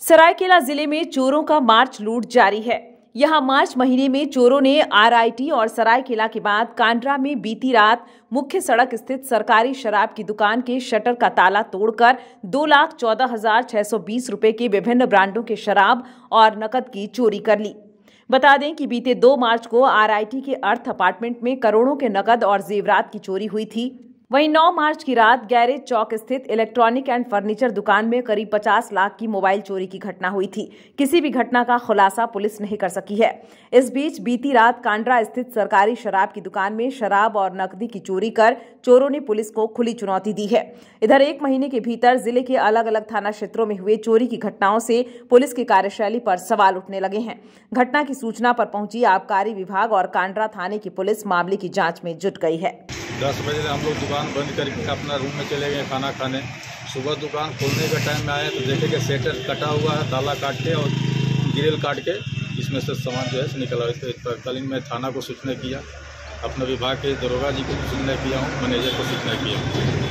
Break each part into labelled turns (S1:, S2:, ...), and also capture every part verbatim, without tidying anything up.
S1: सरायकेला जिले में चोरों का मार्च लूट जारी है। यहां मार्च महीने में चोरों ने आरआईटी और सरायकेला के बाद कांड्रा में बीती रात मुख्य सड़क स्थित सरकारी शराब की दुकान के शटर का ताला तोड़कर दो लाख चौदह हजार छह सौ बीस रुपए के विभिन्न ब्रांडों के शराब और नकद की चोरी कर ली। बता दें कि बीते दो मार्च को आरआईटी के अर्थ अपार्टमेंट में करोड़ों के नकद और जेवरात की चोरी हुई थी। वहीं नौ मार्च की रात गैरेज चौक स्थित इलेक्ट्रॉनिक एंड फर्नीचर दुकान में करीब पचास लाख की मोबाइल चोरी की घटना हुई थी। किसी भी घटना का खुलासा पुलिस नहीं कर सकी है। इस बीच बीती रात कांड्रा स्थित सरकारी शराब की दुकान में शराब और नकदी की चोरी कर चोरों ने पुलिस को खुली चुनौती दी है। इधर एक महीने के भीतर जिले के अलग अलग थाना क्षेत्रों में हुए चोरी की घटनाओं से पुलिस की कार्यशैली पर सवाल उठने लगे हैं। घटना की सूचना पर पहुंची आबकारी विभाग और कांड्रा थाने की पुलिस मामले की जाँच में जुट गई है।
S2: दस बजे हम लोग दुकान बंद करके अपना रूम में चले गए खाना खाने। सुबह दुकान खोलने का टाइम में आए तो देखे कि सेटर कटा हुआ है, ताला काट के और ग्रिल काट के इसमें से सामान जो है निकला। इस पर तत्कालीन में थाना को सूचना किया, अपने विभाग के दरोगा जी को सूचना किया हूँ, मैनेजर को सूचना किया।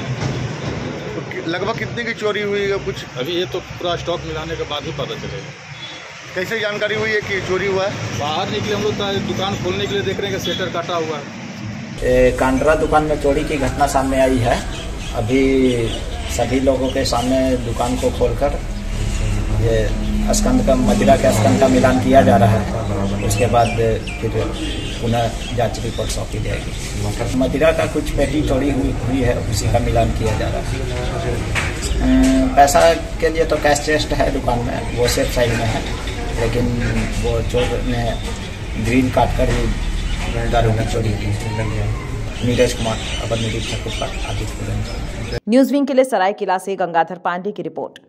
S3: तो लगभग कितने की चोरी हुई है कुछ? अभी
S2: ये तो पूरा स्टॉक मिलाने के बाद ही पता चलेगा।
S3: कैसे जानकारी हुई है कि चोरी हुआ है?
S2: बाहर निकले हम लोग दुकान खोलने के लिए देख रहे हैं कि सेटर कटा हुआ है।
S4: कांड्रा दुकान में चोरी की घटना सामने आई है। अभी सभी लोगों के सामने दुकान को खोलकर ये स्कंद का मदिरा के स्कंद का मिलान किया जा रहा है। उसके बाद फिर पुनः जांच रिपोर्ट सौंपी जाएगी। मदिरा का कुछ पेटी चोरी हुई हुई है, उसी का मिलान किया जा रहा है। पैसा के लिए तो कैश चेस्ट है दुकान में, वो सेफ साइड में है, लेकिन वो चोर ने ग्रिल काट कर ही दारू की चोरी की। नीरज कुमार, अपर निरीक्षक आदित्य।
S1: न्यूज़ विंग के लिए सरायकेला से गंगाधर पांडे की रिपोर्ट।